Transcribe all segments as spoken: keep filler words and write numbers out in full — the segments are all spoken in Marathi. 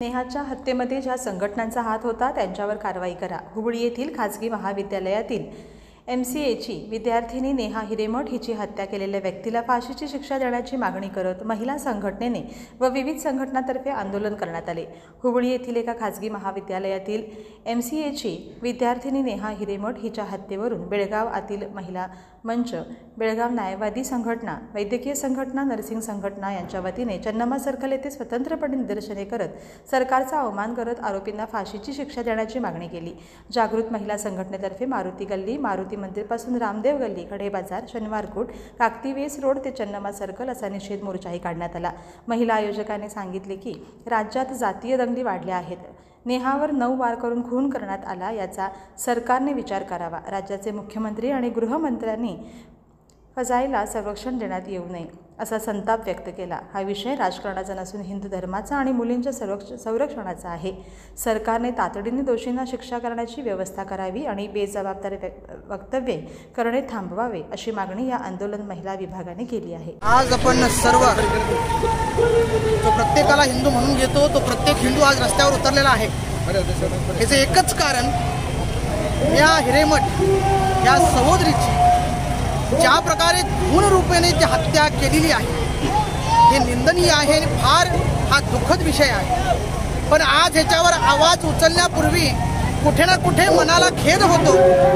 नेहाच्या हत्येमध्ये ज्या संघटनांचा हात होता त्यांच्यावर कारवाई करा। हुबळी येथील खाजगी महाविद्यालयातील एम सी एची विद्यार्थिनी नेहा हिरेमठ हिची हत्या केलेल्या व्यक्तीला फाशीची शिक्षा देण्याची मागणी करत महिला संघटनेने व विविध संघटनांतर्फे आंदोलन करण्यात आले। हुबळी येथील एका खाजगी महाविद्यालयातील एम सी एची विद्यार्थिनी नेहा हिरेमठ हिच्या हत्येवरून बेळगाव आतील महिला मंच, बेळगाव न्यायवादी संघटना, वैद्यकीय संघटना, नर्सिंग संघटना यांच्या वतीने चन्नम्मा सर्कल येथे स्वतंत्रपणे निदर्शने करत सरकारचा अवमान करत आरोपींना फाशीची शिक्षा देण्याची मागणी केली। जागृत महिला संघटनेतर्फे मारुती गल्ली, मारुती मंदिरपासून रामदेव गल्ली, खडे बाजार, शनिवारकोट, काकतीवेस रोड ते चन्नम्मा सर्कल असा निषेध मोर्चाही काढण्यात आला। महिला आयोजकांनी सांगितले की राज्यात जातीय दंगली वाढल्या आहेत। नेहावर नऊ वार करून खून करण्यात आला याचा सरकारने विचार करावा। राज्याचे मुख्यमंत्री आणि गृहमंत्र्यांनी फजाईला संरक्षण देण्यात येऊ नये असा संताप व्यक्त केला। हा विषय राजकारणाचा नसून हिंदू धर्माचा आणि मुलींच्या संरक्षणाचा आहे। सरकारने तातडीने दोषींना शिक्षा करण्याची व्यवस्था करावी आणि बेजबाबदार वक्तव्ये करणे थांबवावे अशी मागणी या आंदोलन महिला विभागाने केली आहे। आज आपण सर्व जो प्रत्येकाला हिंदू म्हणून घेतो तो प्रत्येक हिंदू आज रस्त्यावर उतरलेला आहे। याचे एकच कारण या हिरेमठ या सहोदरीची ज्या प्रकारे खून रूपेने जी हत्या केलेली आहे हे निंदनीय आहे आणि फार हा दुःखद विषय आहे। पण आज ह्याच्यावर आवाज उचलण्यापूर्वी कुठे ना कुठे मनाला खेद होतो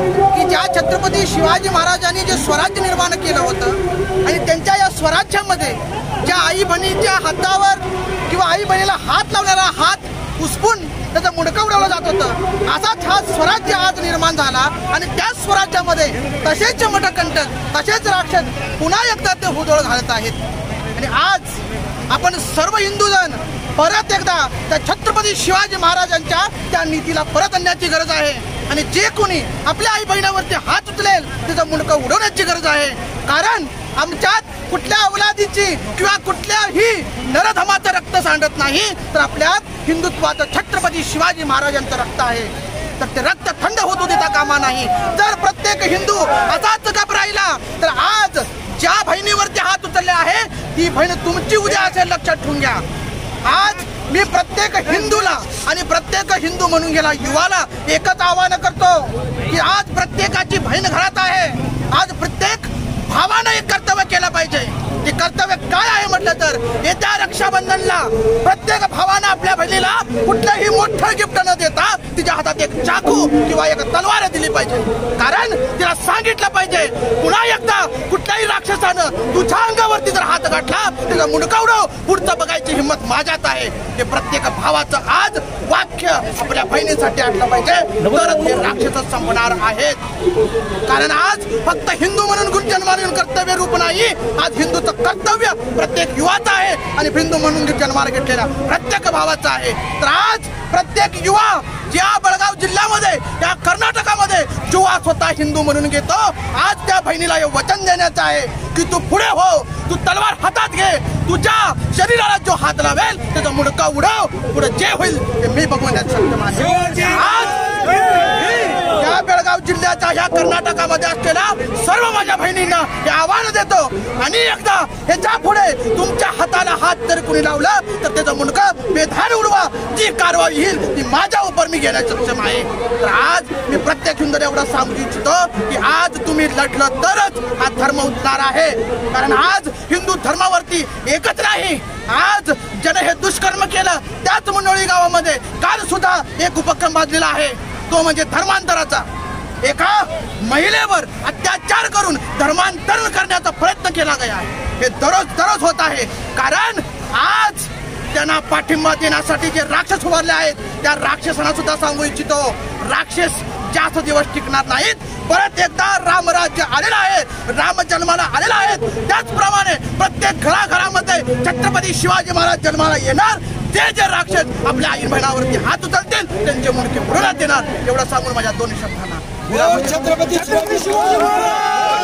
की ज्या छत्रपती शिवाजी महाराजांनी जे स्वराज्य निर्माण केलं होतं आणि त्यांच्या या स्वराज्यामध्ये ज्या आई बहिणीच्या हातावर किंवा आई बहिणीला हात लावणारा हात उसपून त्याचा मुंडकं उडवलं जात होतं, असाच हा स्वराज्य आज निर्माण झाला आणि त्या स्वराज्यामध्ये तसेच मठकंटक, तसेच राक्षस पुन्हा एकदा ते हुदोळ घालत आहेत। आणि आज आपण सर्व हिंदूजण परत एकदा त्या छत्रपती शिवाजी महाराजांच्या त्या नीतीला परत आणण्याची गरज आहे आणि जे कोणी आपल्या आई बहिणावरती हात उचलेल त्याचं मुंडकं उडवण्याची गरज आहे। कारण आमच्यात कुठल्या अवलादीची किंवा कुठल्याही नरधमाचं रक्त सांडत नाही, तर आपल्यात हिंदुत्वाचं छत्रपती शिवाजी महाराजांचं रक्त आहे, तर ते रक्त थंड होतो देता कामा नाही। जर प्रत्येक हिंदू असाच गप राहिला तर आज ज्या बहिणीवरती हात उचलले आहे ती बहीण तुमची उद्या असेल, लक्षात ठेवून घ्या। आज मी प्रत्येक हिंदूला आणि प्रत्येक हिंदू म्हणून गेला युवाला एकच आवाहन करतो की आज प्रत्येकाची बहीण घरात आहे। आज प्रत्येक भावानं एक कर्तव्य केलं पाहिजे। ते कर्तव्य काय आहे म्हटलं तर येत्या रक्षाबंधनला प्रत्येक भावानं आपल्या बहिणीला कुठलंही मोठं गिफ्ट न देता तिच्या हातात एक चाकू किंवा एक तलवार दिली पाहिजे। कारण तिला सांगितलं पाहिजे पुन्हा एकदा कुठल्याही राक्षसानं तुझ्या अंगावरती जर हात गाठला तिला मुंडकं उडव, पुढचं बघायची हिंमत माझ्यात आहे। हे प्रत्येक भावाचं आज वाक्य आपल्या बहिणीसाठी आणलं पाहिजे, तरच हे राक्षस संपणार आहेत। कारण आज फक्त हिंदू म्हणून जन्माला कर्तव्य रूप नाही, आज हिंदूचं कर्तव्य प्रत्येक युवाचं आहे आणि हिंदू म्हणून जन्माला घेतलेला प्रत्येक भावाचा आहे। तर आज प्रत्येक युवा ज्या बेळगाव जिल्ह्यामध्ये या कर्नाटकामध्ये युवा स्वतः हिंदू म्हणून घेतो, आज त्या बहिणीला हे वचन देण्याचं आहे की तू पुढे हो, तू तलवार हातात घे, तुझ्या शरीराला जो हात लावेल त्याचा मुंडका उडव, पुढे जे होईल ते मी बघवण्यात सक्षम आहे। आज या बेळगाव जिल्ह्याच्या ह्या कर्नाटकामध्ये असलेल्या सर्व माझ्या बहिणींना हे आव्हान देतो आणि एकदा ह्याच्या पुढे तुमच्या हाताला हात जर कुणी लावलं तर त्याचं मुंडकं बेधार उडवा, जी कारवाई येईल ती माझ्या उपर मी घेण्यास सक्षम आहे। तर आज मी प्रत्येक हिंदूला एवढं सांगू इच्छितो की आज तुम्ही लढलं तरच हा धर्म उठणार आहे। कारण आज हिंदू धर्मावरती एकच नाही, आज ज्याने हे दुष्कर्म केलं त्याच मुंडोळी गावामध्ये काल सुद्धा एक उपक्रम बांधलेला आहे, तो म्हणजे धर्मांतराचा। एका महिलेवर अत्याचार करून धर्मांतरण करण्याचा प्रयत्न केला गया आहे। हे दररोज दररोज होत आहे। कारण आज त्यांना पाठिंबा देण्यासाठी जे राक्षस उभारले आहेत त्या राक्षसांना सुद्धा सांगू इच्छितो, राक्षस जास्त दिवस टिकणार नाहीत। परत एकदा रामराज्य आलेलं आहे, राम जन्माला आलेला आहे, त्याचप्रमाणे प्रत्येक घराघरामध्ये छत्रपती शिवाजी महाराज जन्माला येणार। जे जे राक्षस आपल्या आई बहिणावरती हात उचलतील त्यांचे मुंडके उडवण्यात येणार, एवढं सांगून माझ्या दोन शब्दांना छत्रपती शिवाजी महाराज।